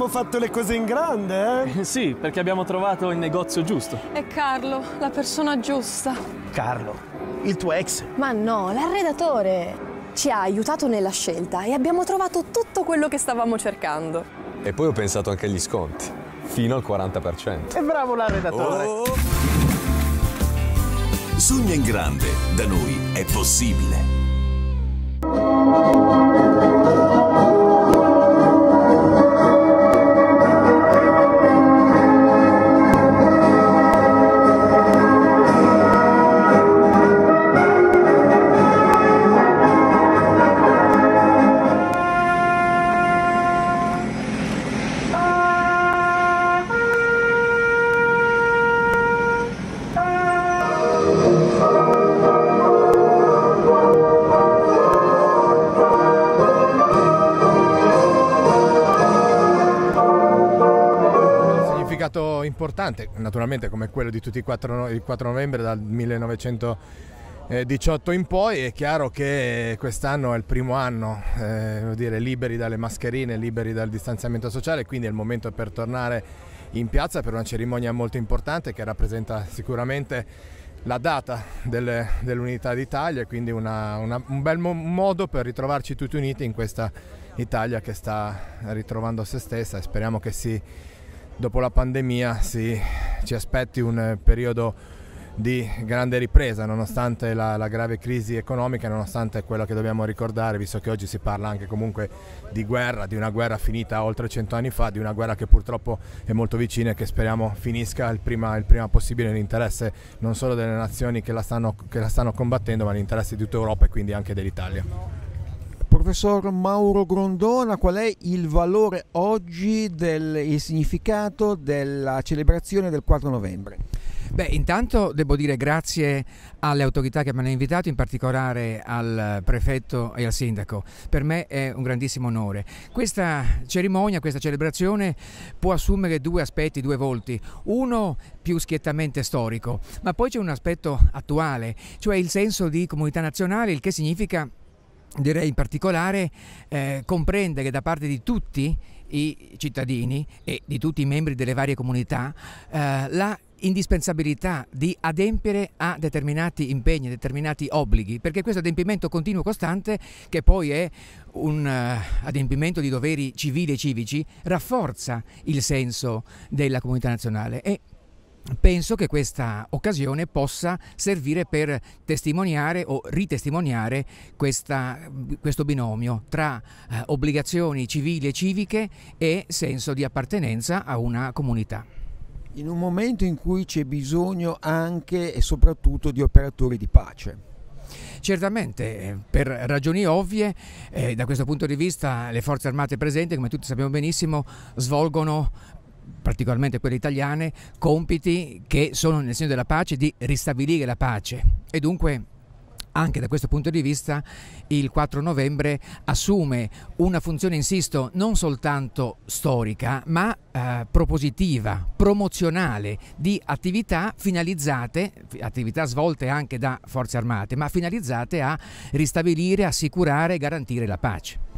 abbiamo fatto le cose in grande, eh? Sì, perché abbiamo trovato il negozio giusto. È Carlo, la persona giusta. Carlo, il tuo ex. Ma no, l'arredatore ci ha aiutato nella scelta e abbiamo trovato tutto quello che stavamo cercando. E poi ho pensato anche agli sconti, fino al 40%. E bravo l'arredatore. Sogna in grande, da noi è possibile. Importante, naturalmente, come quello di tutti il 4 novembre dal 1918 in poi. È chiaro che quest'anno è il primo anno, devo dire, liberi dalle mascherine, liberi dal distanziamento sociale, quindi è il momento per tornare in piazza per una cerimonia molto importante che rappresenta sicuramente la data dell'unità d'Italia, quindi un bel modo per ritrovarci tutti uniti in questa Italia che sta ritrovando se stessa, e speriamo che dopo la pandemia ci aspetti un periodo di grande ripresa, nonostante la grave crisi economica, nonostante quello che dobbiamo ricordare, visto che oggi si parla anche comunque di guerra, di una guerra finita oltre 100 anni fa, di una guerra che purtroppo è molto vicina e che speriamo finisca il prima possibile, nell'interesse non solo delle nazioni che la stanno combattendo, ma nell'interesse di tutta Europa e quindi anche dell'Italia. Professor Mauro Grondona, qual è il valore oggi, il significato della celebrazione del 4 novembre? Beh, intanto devo dire grazie alle autorità che mi hanno invitato, in particolare al prefetto e al sindaco. Per me è un grandissimo onore. Questa cerimonia, questa celebrazione può assumere due aspetti, due volti. Uno più schiettamente storico, ma poi c'è un aspetto attuale, cioè il senso di comunità nazionale, il che significa, direi in particolare, comprendere da parte di tutti i cittadini e di tutti i membri delle varie comunità la indispensabilità di adempiere a determinati impegni, determinati obblighi, perché questo adempimento continuo costante, che poi è un adempimento di doveri civili e civici, rafforza il senso della comunità nazionale. E penso che questa occasione possa servire per testimoniare o ritestimoniare questo binomio tra obbligazioni civili e civiche e senso di appartenenza a una comunità. In un momento in cui c'è bisogno anche e soprattutto di operatori di pace. Certamente, per ragioni ovvie, da questo punto di vista le forze armate presenti, come tutti sappiamo benissimo, svolgono, particolarmente quelle italiane, compiti che sono nel segno della pace, di ristabilire la pace, e dunque anche da questo punto di vista il 4 novembre assume una funzione, insisto, non soltanto storica, ma propositiva, promozionale, di attività finalizzate, attività svolte anche da forze armate, ma finalizzate a ristabilire, assicurare e garantire la pace.